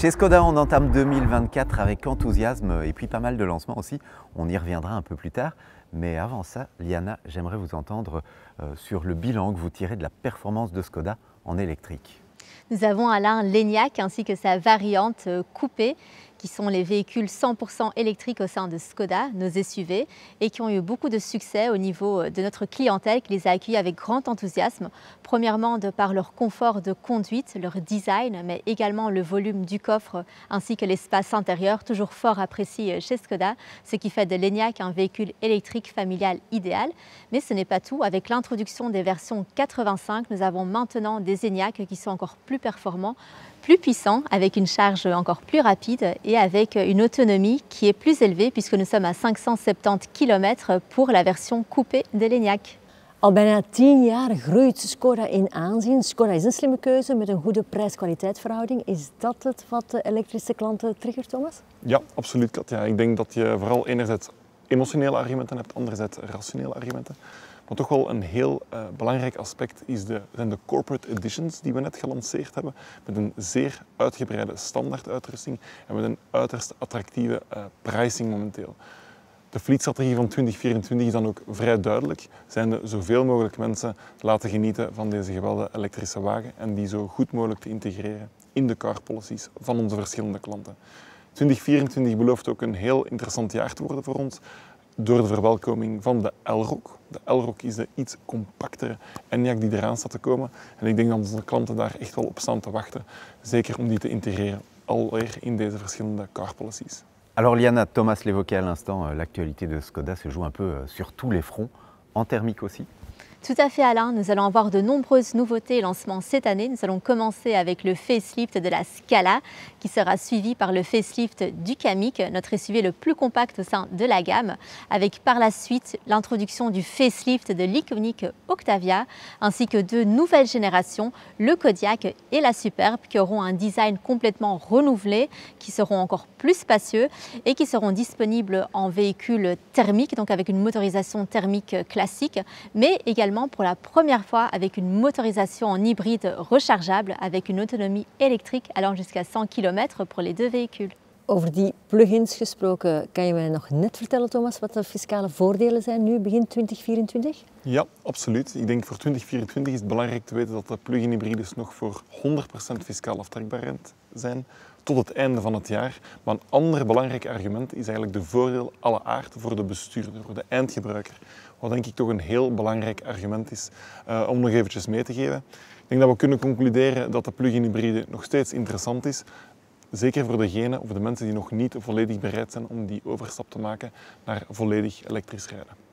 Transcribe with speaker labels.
Speaker 1: Chez Skoda, on entame 2024 avec enthousiasme et puis pas mal de lancements aussi. On y reviendra un peu plus tard. Mais avant ça, Liana, j'aimerais vous entendre sur le bilan que vous tirez de la performance de Skoda en électrique.
Speaker 2: Nous avons Alain l'Enyaq ainsi que sa variante coupée, qui sont les véhicules 100% électriques au sein de Skoda, nos SUV, et qui ont eu beaucoup de succès au niveau de notre clientèle qui les a accueillis avec grand enthousiasme. Premièrement, de par leur confort de conduite, leur design, mais également le volume du coffre ainsi que l'espace intérieur, toujours fort apprécié chez Skoda, ce qui fait de l'Enyaq un véhicule électrique familial idéal. Mais ce n'est pas tout. Avec l'introduction des versions 85, nous avons maintenant des Enyaq qui sont encore plus performants, plus puissants, avec une charge encore plus rapide et avec une autonomie qui est plus élevée puisque nous sommes à 570 km pour la version coupée de l'Enyaq.
Speaker 3: Al bijna 10 jaar groeit Skoda in aanzien. Skoda is een slimme keuze met een goede prijs-kwaliteitverhouding. Is dat het wat de elektrische klanten triggert, Thomas?
Speaker 4: Ja, absoluut Katja. Ik denk dat je vooral enerzijds emotionele argumenten hebt, anderzijds rationele argumenten. Maar toch wel een heel belangrijk aspect zijn de corporate editions die we net gelanceerd hebben. Met een zeer uitgebreide standaarduitrusting en met een uiterst attractieve pricing momenteel. De fleetstrategie van 2024 is dan ook vrij duidelijk. Zijnde zoveel mogelijk mensen laten genieten van deze geweldige elektrische wagen en die zo goed mogelijk te integreren in de car policies van onze verschillende klanten. 2024 belooft ook een heel interessant jaar te worden voor ons door de verwelkoming van de Elroq. De Elroq is de iets compactere Enyaq die eraan staat te komen. En ik denk dat onze klanten daar echt wel op staan te wachten. Zeker om die te integreren alweer in deze verschillende car policies.
Speaker 1: Alors Liana, Thomas l'évoquait à l'instant, l'actualité de Skoda se joue un peu sur tous les fronts, en thermique aussi.
Speaker 2: Tout à fait Alain, nous allons avoir de nombreuses nouveautés et lancements cette année. Nous allons commencer avec le facelift de la Scala qui sera suivi par le facelift du Kamiq, notre SUV le plus compact au sein de la gamme, avec par la suite l'introduction du facelift de l'iconique Octavia ainsi que deux nouvelles générations, le Kodiaq et la Superb, qui auront un design complètement renouvelé, qui seront encore plus spacieux et qui seront disponibles en véhicule thermique, donc avec une motorisation thermique classique, mais également pour la première fois avec une motorisation en hybride rechargeable avec une autonomie électrique allant jusqu'à 100 km pour les deux véhicules.
Speaker 3: Over die plug-ins gesproken, kan je mij nog net vertellen, Thomas, wat de fiscale voordelen zijn nu begin 2024?
Speaker 4: Ja, absoluut. Ik denk voor 2024 is het belangrijk te weten dat de plug-in hybrides nog voor 100% fiscaal aftrekbaar zijn tot het einde van het jaar. Maar een ander belangrijk argument is eigenlijk de voordeel à la aard voor de bestuurder, voor de eindgebruiker. Wat denk ik toch een heel belangrijk argument is om nog eventjes mee te geven. Ik denk dat we kunnen concluderen dat de plug-in hybride nog steeds interessant is. Zeker voor degenen of de mensen die nog niet volledig bereid zijn om die overstap te maken naar volledig elektrisch rijden.